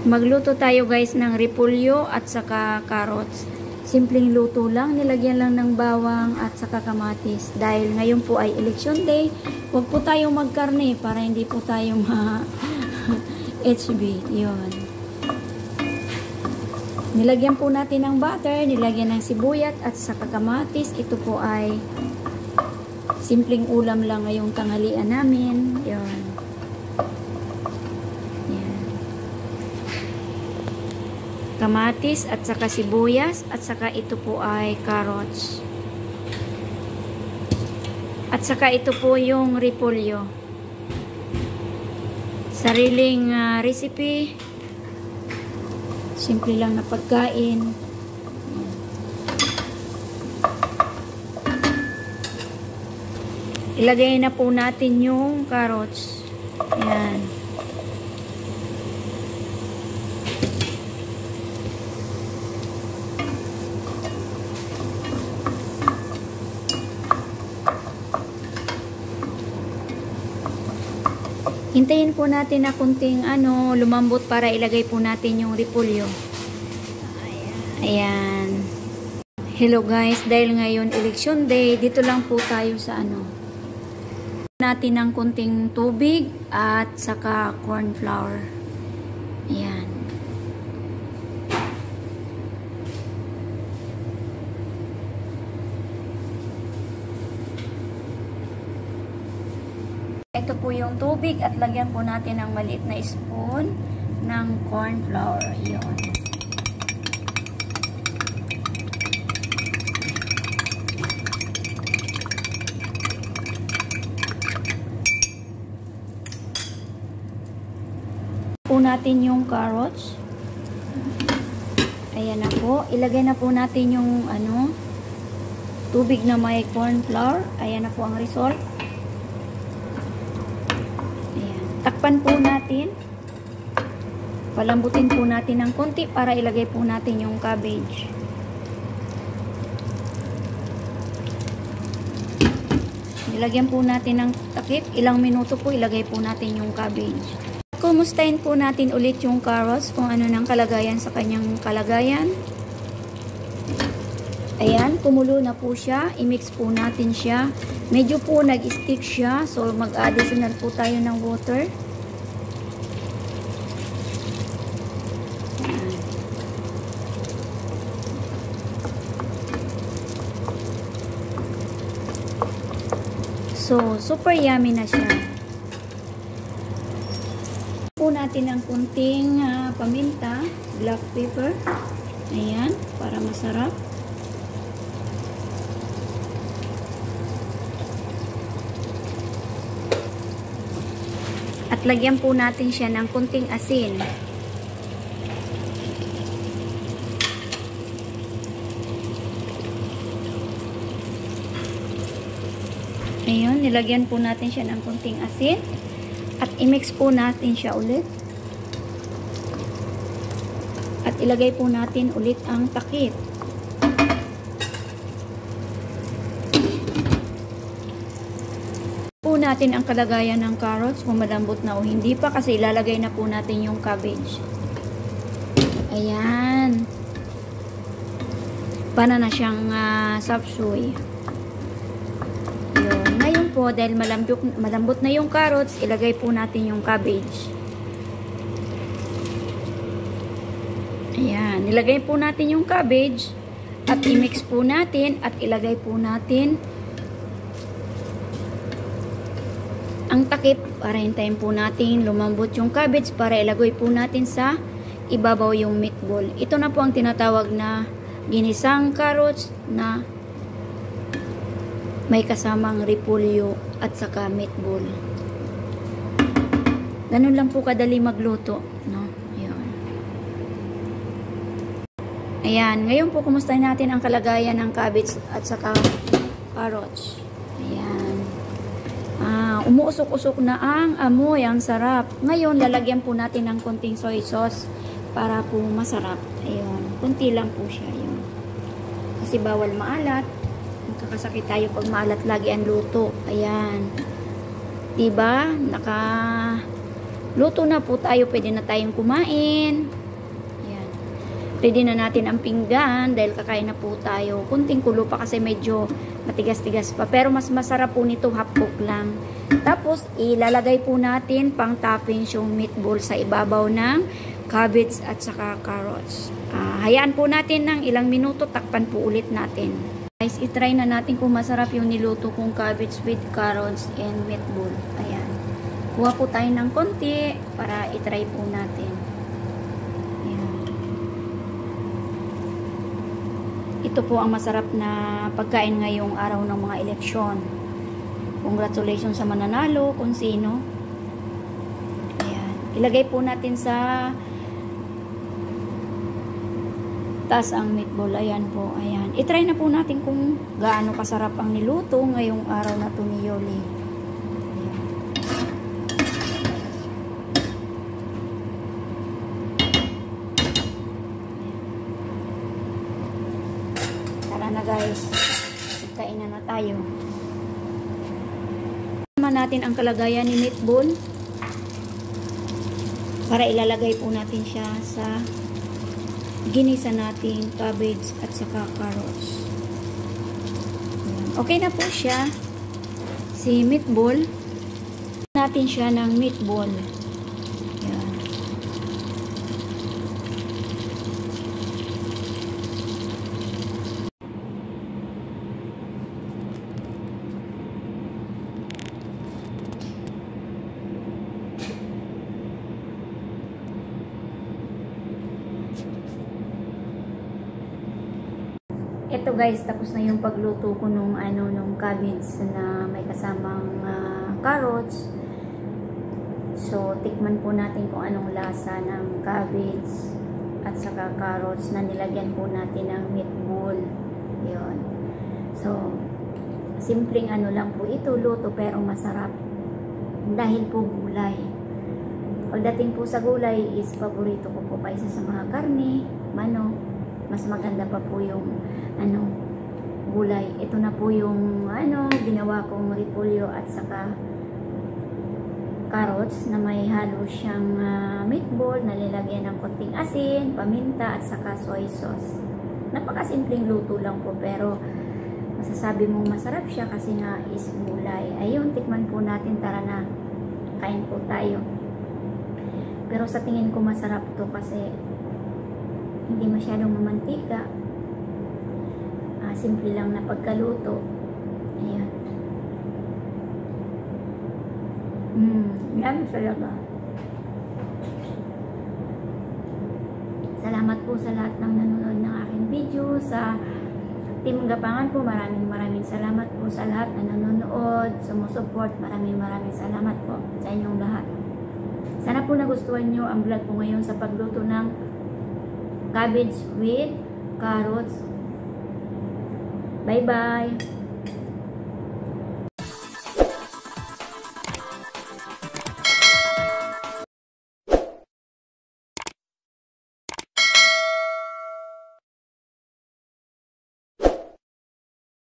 Magluto tayo guys ng repolyo at saka carrots. Simpleng luto lang, nilagyan lang ng bawang at saka kamatis. Dahil ngayon po ay election day, huwag po tayong magkarne para hindi po tayo HB. Yun. Nilagyan po natin ng butter, nilagyan ng sibuyat at saka kamatis. Ito po ay simpleng ulam lang ngayong tanghalian namin. Yun. Kamatis at saka sibuyas at saka ito po ay carrots. At saka ito po yung repolyo. Sariling recipe. Simple lang na pagkain. Ilagay na po natin yung carrots. Ayan. Hintayin po natin na kunting lumambot para ilagay po natin yung repolyo. Ayan. Hello guys, dahil ngayon election day, dito lang po tayo sa natin ng kunting tubig at saka corn flour. Ayan. Ito po yung tubig at lagyan po natin ng maliit na spoon ng corn flour. Yun. Po natin yung carrots. Ayan na po. Ilagay na po natin yung tubig na may corn flour. Ayan na po ang result. Takpan po natin. Palambutin po natin ng konti para ilagay po natin yung cabbage. Ilagyan po natin ng takip. Ilang minuto po ilagay po natin yung cabbage. Kumustahin po natin ulit yung carrots kung ano ng kalagayan sa kanyang kalagayan. Ayan, kumulo na po siya. I-mix po natin siya. Medyo po nag-stick siya. So, mag-additional po tayo ng water. Ayan. So, super yummy na siya. Po natin ng kunting paminta, black pepper. Ayan, para masarap. At lagyan po natin siya ng kunting asin. Ayun, nilagyan po natin siya ng kunting asin. At i-mix po natin siya ulit. At ilagay po natin ulit ang takip. Po natin ang kalagayan ng carrots kung malambot na o hindi pa kasi ilalagay na po natin yung cabbage. Ayan. Para na siyang sapsuy. Yun. Ngayon po dahil malambot na yung carrots, ilagay po natin yung cabbage. Ayan. Nilagay po natin yung cabbage at i-mix po natin at ilagay po natin ang takip para hintayin po natin lumambot yung cabbage para ilagay po natin sa ibabaw yung meatball. Ito na po ang tinatawag na ginisang carrots na may kasamang repolyo at saka meatball. Ganun lang po kadali magluto, no? Ayan. Ayan, ngayon po kumustahin natin ang kalagayan ng cabbage at saka carrots. Ayan. Umuusok-usok na ang amoy, ang sarap. Ngayon, lalagyan po natin ng konting soy sauce para po masarap. Ayun, kunti lang po siya. Ayun. Kasi bawal maalat. Magkakasakit tayo pag maalat lagi ang luto. Ayan. Diba? luto na po tayo. Pwede na tayong kumain. Ayan. Ready na natin ang pinggan dahil kakain na po tayo. Kunting kulo pa kasi medyo matigas-tigas pa. Pero mas masarap po nito half cook lang. Tapos, ilalagay po natin pang toppings yung meatball sa ibabaw ng cabbage at saka carrots. Hayaan po natin ng ilang minuto. Takpan po ulit natin. Guys, itry na natin kung masarap yung niluto kong cabbage with carrots and meatball. Ayan. Kuha po tayo ng konti para itry po natin. Ayan. Ito po ang masarap na pagkain ngayong araw ng mga eleksyon. Congratulations sa mananalo kung sino. Ayan. Ilagay po natin sa taas ang meatball. Ayan po. Ayan. I-try na po natin kung gaano kasarap ang niluto ngayong araw na to ni Yoli. Ayan. Tara na guys. Kain na tayo. Natin ang kalagayan ni meatball para ilalagay po natin siya sa ginisa nating cabbage at saka carrots. Okay na po siya si meatball. Natin siya ng meatball. Yan. Ito guys, tapos na yung pagluto ko nung cabbage na may kasamang carrots. So, tikman po natin kung anong lasa ng cabbage at saka carrots na nilagyan po natin ng meatball. Yun. So, simpleng lang po ito, luto pero masarap. Dahil po gulay. Pagdating po sa gulay is paborito ko po kaysa sa mga karne, manok. Mas maganda pa po yung gulay. Ito na po yung ginawa kong repolyo at saka carrots na may halo siyang meatball na nilagyan ng konting asin, paminta at saka soy sauce. Napakasimpleng luto lang po pero masasabi mong masarap siya kasi nga is gulay. Ayun, tikman po natin. Tara na, kain po tayo. Pero sa tingin ko masarap to kasi hindi masyadong mamantika. Simple lang na pagkaluto. Ayan. Yan talaga. Salamat po sa lahat ng nanonood ng aking video. Sa Team Gapangan po, maraming salamat po sa lahat na nanonood, sumusuport. Maraming salamat po sa inyong lahat. Sana po nagustuhan nyo ang vlog ko ngayon sa pagluto ng cabbage with carrots. Bye-bye!